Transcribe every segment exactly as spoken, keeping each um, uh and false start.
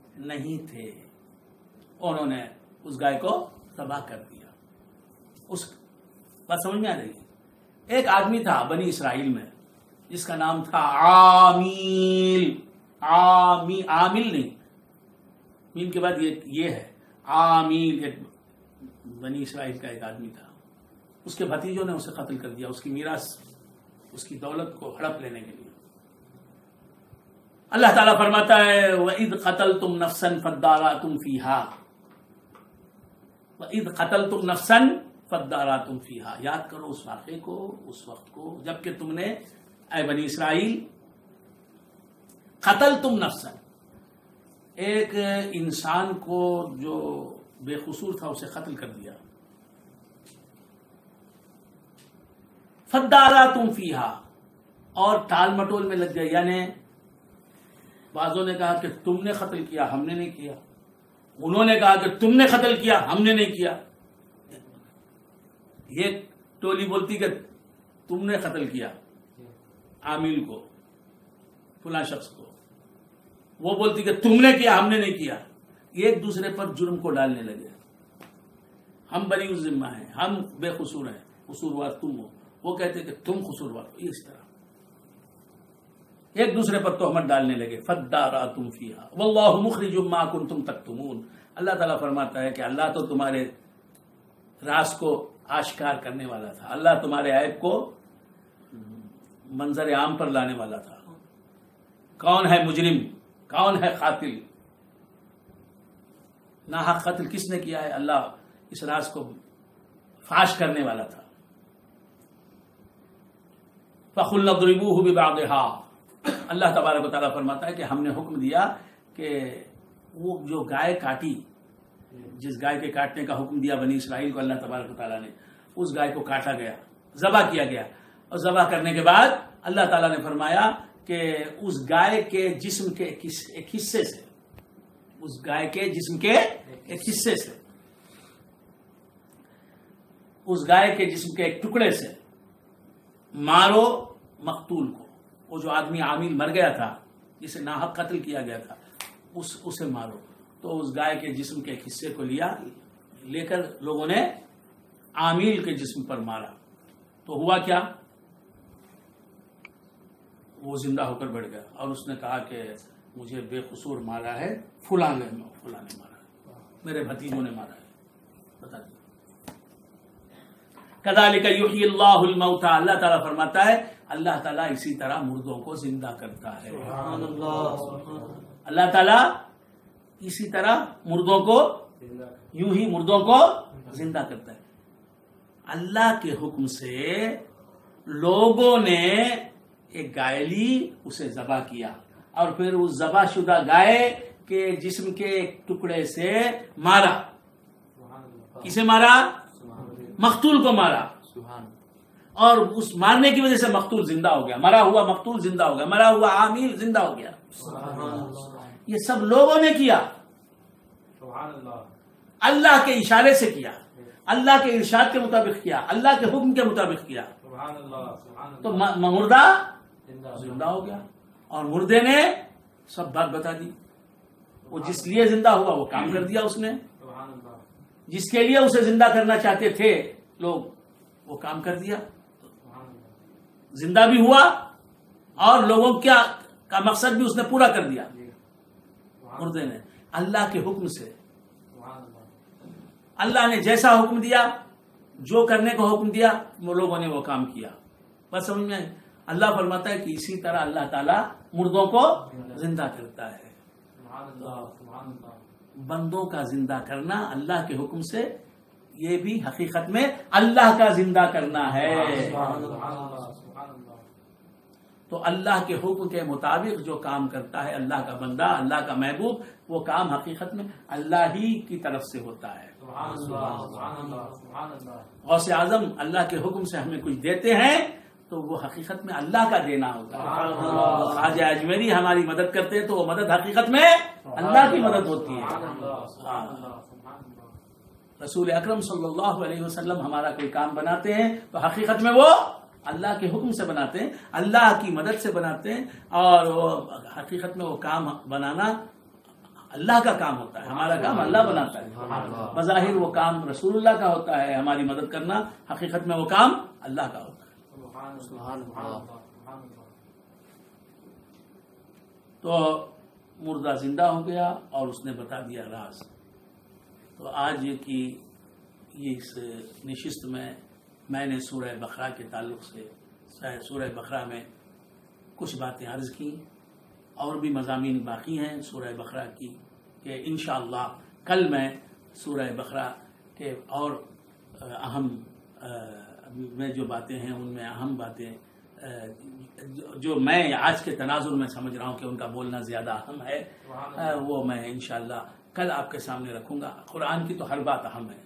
نہیں تھے، انہوں نے اس گائے کو تباہ کر دیا. اس بات سمجھ میں آ رہی ہے؟ ایک آدمی تھا بنی اسرائیل میں جس کا نام تھا عامیل. عامی عامل نہیں، مین کے بعد یہ یہ ہے عامیل. ایک بنی اسرائیل کا ایک آدمی تھا، اس کے بھتیجوں نے اسے قتل کر دیا، اس کی میراث، اس کی دولت کو ہڑپ لینے کے لیے. اللہ تعالیٰ فرماتا ہے وَإِذْ قَتَلْتُمْ نَفْسًا فَادَّارَأْتُمْ فِيهَا، وَإِذْ قَتَلْتُمْ نَفْسًا فَادَّارَأْتُمْ فِيهَا. یاد کرو اس واقعے کو، اس وقت کو جب کہ تم نے اے بنی اسرائیل قتلتم نفسا، ایک انسان کو جو بے قصور تھا اسے قتل کر دیا. فَادَّارَأْتُمْ فِيهَا، اور ٹال مٹول میں لگ گئے. یعنی بعضوں نے کہا کہ تم نے قتل کیا، ہم نے نہیں کیا. انہوں نے کہا کہ تم نے قتل کیا، ہم نے نہیں کیا. یہ ٹولی بولتی کہ تم نے قتل کیا عامل کو، فلاں شخص کو. وہ بولتی کہ تم نے کیا، ہم نے نہیں کیا. ایک دوسرے پر جرم کو ڈالنے لگے. ہم بری الذمہ ہیں، ہم بے قصور ہیں، قصوروار تم ہو. وہ کہتے کہ تم قصوروار ہو. اس طرح ایک دوسرے پر تہمت ڈالنے لگے. فَادَّارَأْتُمْ فِيهَا وَاللَّهُ مُخْرِجٌ مَا كُنتُمْ تَكْتُمُونَ. اللہ تعالیٰ فرماتا ہے کہ اللہ تو تمہارے راز کو آشکار کرنے والا تھا، اللہ تمہارے عیب کو منظر عام پر لانے والا تھا. کون ہے مجرم، کون ہے قاتل؟ ناحق قتل کس نے کیا ہے؟ اللہ اس راز کو فاش کرنے والا تھا. فَقُلْنَا اضْرِبُوهُ بِبَعْضِهَا. اللہ تبارک و تعالیٰ فرماتا ہے کہ ہم نے حکم دیا کہ وہ جو گائے کاٹی، جس گائے کے کاٹنے کا حکم دیا بنی اسرائیل کو اللہ تبارک و تعالیٰ نے، اس گائے کو کاٹا گیا، ذبح کیا گیا. اور ذبح کرنے کے بعد اللہ تعالیٰ نے فرمایا کہ اس گائے کے جسم کے ایک حصے سے، اس گائے کے جسم کے ایک حصے سے، اس گائے کے جسم کے ایک ٹکڑے سے مارو مقتول کو. وہ جو آدمی عامل مر گیا تھا، جسے ناحق قتل کیا گیا تھا، اس اسے مارو. تو اس گائے کے جسم کے ایک حصے کو لیا، لے کر لوگوں نے عامل کے جسم پر مارا. تو ہوا کیا؟ وہ زندہ ہو کر بیٹھ گیا اور اس نے کہا کہ مجھے بے قصور مارا ہے فلاں نے فلاں نے مارا ہے، میرے بھتیجوں نے مارا ہے. بتا دیں کذالک یحیی اللہ الموتى. اللہ تعالیٰ فرماتا ہے اللہ تعالیٰ اسی طرح مردوں کو زندہ کرتا ہے. سبحان اللہ. اللہ تعالیٰ اسی طرح مردوں کو یوں ہی مردوں کو زندہ کرتا ہے. اللہ کے حکم سے لوگوں نے ایک گائے لی، اسے ذبح کیا، اور پھر اس ذبح شدہ گائے کے جسم کے ایک ٹکڑے سے مارا. کسے مارا؟ مقتول کو مارا. اور اس مارنے کی وجہ سے مقتول زندہ ہو گیا، مرا ہوا مقتول زندہ ہو گیا، مرا ہوا عامل زندہ ہو گیا. یہ سب لوگوں نے کیا، اللہ کے اشارے سے کیا، اللہ کے ارشاد کے مطابق کیا، اللہ کے حکم کے مطابق کیا. تو مردہ زندہ ہو گیا اور مردے نے سب بات بتا دی. وہ جس لیے زندہ ہوا وہ کام کر دیا اس نے، جس کے لیے اسے زندہ کرنا چاہتے تھے لوگ وہ کام کر دیا. زندہ بھی ہوا اور لوگوں کیا کا مقصد بھی اس نے پورا کر دیا مردے نے، اللہ کے حکم سے. اللہ نے جیسا حکم دیا، جو کرنے کو حکم دیا، وہ لوگوں نے وہ کام کیا. بس سمجھ میں اللہ فرماتا ہے کہ اسی طرح اللہ تعالیٰ مردوں کو زندہ کرتا ہے. بندوں کا زندہ کرنا اللہ کے حکم سے، یہ بھی حقیقت میں اللہ کا زندہ کرنا ہے. تو اللہ کے حکم کے مطابق جو کام کرتا ہے اللہ کا بندہ، اللہ کا محبوب، وہ کام حقیقت میں اللہ ہی کی طرف سے ہوتا ہے. غوث اعظم اللہ کے حکم سے ہمیں کچھ دیتے ہیں تو وہ حقیقت میں اللہ کا دینا ہوتا ہے. خواجہ اجمیری ہماری مدد کرتے ہیں تو وہ مدد حقیقت میں اللہ کی مدد ہوتی ہے. رسول اکرم صلی اللہ علیہ وسلم ہمارا کوئی کام بناتے ہیں تو حقیقت میں وہ اللہ کے حکم سے بناتے ہیں، اللہ کی مدد سے بناتے ہیں، اور وہ حقیقت میں وہ کام بنانا اللہ کا کام ہوتا ہے، ہمارا کام اللہ بناتا ہے. بظاہر وہ کام رسول اللہ کا ہوتا ہے ہماری مدد کرنا، حقیقت میں وہ کام اللہ کا ہوتا ہے. تو مردہ زندہ ہو گیا اور اس نے بتا دیا راز. تو آج کی یہ اس نشست میں میں نے سورہ بقرہ کے تعلق سے سورہ بقرہ میں کچھ باتیں عرض کی، اور بھی مضامین باقی ہیں سورہ بقرہ کی کہ انشاءاللہ کل میں سورہ بقرہ کے اور اہم میں جو باتیں ہیں ان میں اہم باتیں جو میں آج کے تناظر میں سمجھ رہا ہوں کہ ان کا بولنا زیادہ اہم ہے، وہ میں انشاءاللہ کل آپ کے سامنے رکھوں گا. قرآن کی تو ہر بات اہم ہے،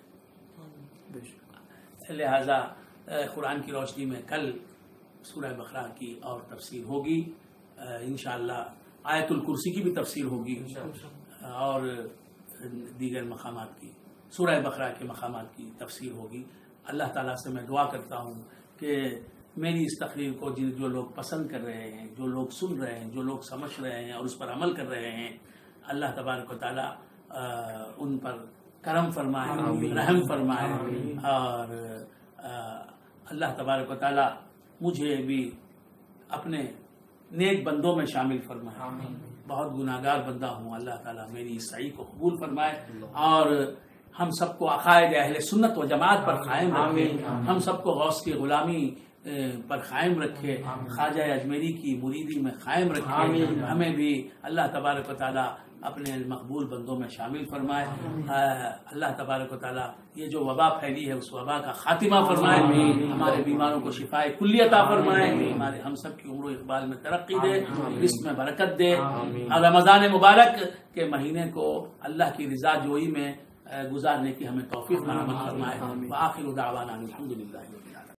لہذا قرآن کی روشنی میں کل سورہ بقرہ کی اور تفسیر ہوگی انشاءاللہ. آیت الکرسی کی بھی تفسیر ہوگی اور دیگر مقامات کی، سورہ بقرہ کے مقامات کی تفسیر ہوگی. اللہ تعالیٰ سے میں دعا کرتا ہوں کہ میری اس تقریر کو جو لوگ پسند کر رہے ہیں، جو لوگ سن رہے ہیں، جو لوگ سمجھ رہے ہیں اور اس پر عمل کر رہے ہیں، اللہ تبارک و تعالیٰ ان پر کرم فرمائے، رحم فرمائے، اور اللہ تبارک و تعالیٰ مجھے بھی اپنے نیک بندوں میں شامل فرمائے. بہت گناہگار بندہ ہوں، اللہ تعالیٰ میری اس سعی کو قبول فرمائے اور ہم سب کو عقائد اہل سنت و جماعت پر قائم رکھے، ہم سب کو غوث کی غلامی پر قائم رکھے، خواجہ اجمیری کی مریدی میں قائم رکھے. ہمیں بھی اللہ تبارک و تعالیٰ اپنے مقبول بندوں میں شامل فرمائے. اللہ تبارک و تعالیٰ یہ جو وبا پھیلی ہے اس وبا کا خاتمہ فرمائے، ہمارے بیماروں کو شفائے کلی عطا فرمائے، ہمارے ہم سب کی عمر و اقبال میں ترقی دے، رزق میں برکت دے، اور رمضان مبارک کے مہینے کو اللہ کی رضا جوئی میں گزارنے کی ہمیں توفیق فراہم فرمائے. وآخر دعوانا الحمدللہ.